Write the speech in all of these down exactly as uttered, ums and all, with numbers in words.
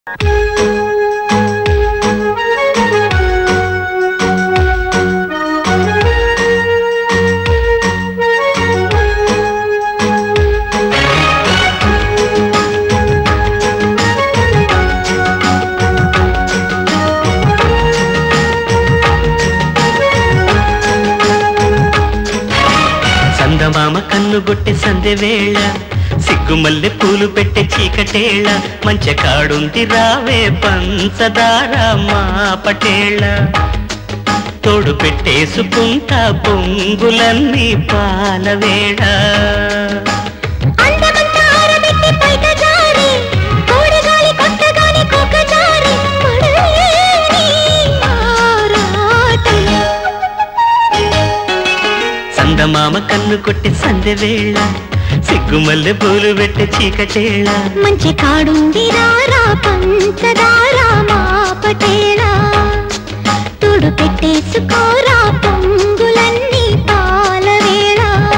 చందమామ కన్నుగొట్టె సందె వేళ సిగ్గుమల్లె పూలు పెట్టే చీకటేళ మంచె కాడుంది రావే పంచదార మా పటేళ తోడు పెట్టేసుకుంటా పొంగులన్నీ పాలవేళ చందమామ కన్ను కొట్టి సందె వేళ సిగ్గుమల్లె పూలు పెట్టే చీకటేళ మంచి కాడుంది రారా పంచదార మా పటేళ తోడు పెట్టేసుకోరా పొంగులన్నీ పాలవేళ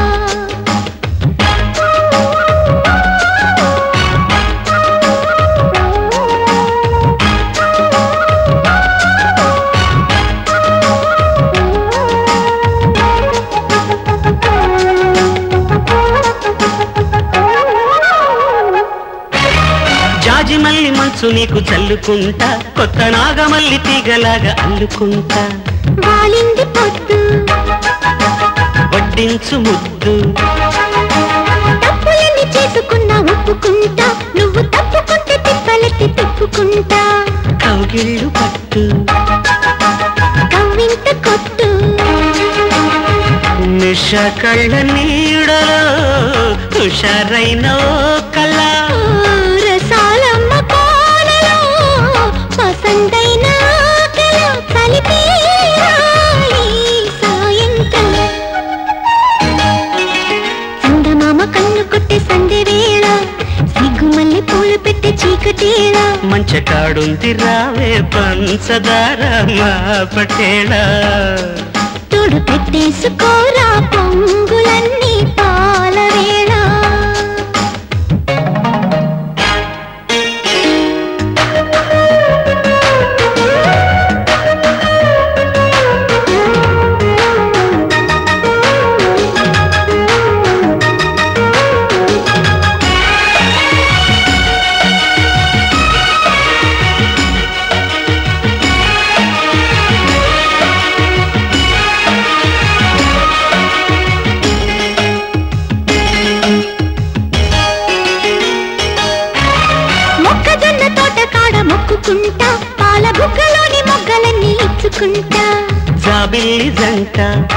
జాజి మల్లి మంచు నీకు చల్లుకుంటా కొత్త నాగమల్లి తీగలాగా అల్లుకుంటా వాలింది పొద్దు వడ్డించు ముద్దు తప్పులన్నీ చేసుకున్నా ఒప్పుకుంటా నువ్వు తప్పుకుంటే తిప్పలెత్తి తిప్పుకుంటా కౌగిళ్ళు పట్టు కవ్వింత కొట్టు నిష కళ్ళ నీడలో హుషారైన ఓ కళ రసాలమ్మ పాలలో పసందైన కళ కలిపి సాయంత్రం చందమామ కన్ను కొట్టే సందె వేళ సిగ్గుమల్లి పూలు పెట్టే చీకటేళ మంచె కాడుంది రావే పంచదార మా పటేళ తోడు పెట్టేసుకోరా పొంగులన్నీ పాలవేళ మొక్కజొన్న తోట కాడ మొక్కుకుంటా పాల బుగ్గలోని మొగ్గలన్నీ ఇచ్చుకుంటా జాబిల్లి జంట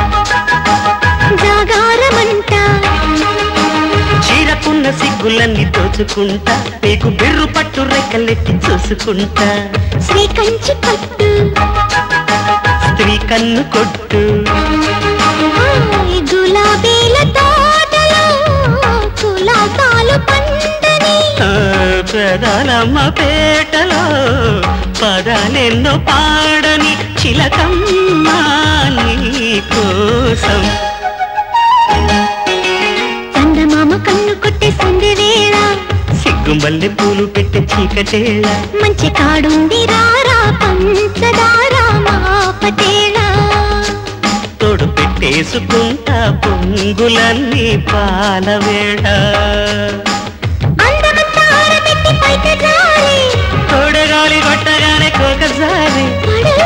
జాగారమంట చీరకున్న సిగ్గులన్నీ దోచుకుంటా నీకు బిర్రు పట్టు రెక్కలెట్టి చూసుకుంటా శ్రీ కంచి పట్టు స్త్రీ కన్ను కొట్టు ఆయ్ గులాబీల తోటలో కులాసాలు పండని ఆ, పెదాలమ్మ పేటలో పదాలెన్నో పాడని చిలకమ్మ నీ కోసం చందమామ కన్ను కొట్టే సందె వేళ సిగ్గుమల్లె పూలు పెట్టే చీకటేళ మంచి కాడుంది రారా పంచదార మా పటేళ తోడు పెట్టేసుకుంటా పొంగులన్నీ పాలవేళ అందమంతా ఆరబెట్టి పైట జారి తోడగాలి కొట్టగానే కోకసారి పడవ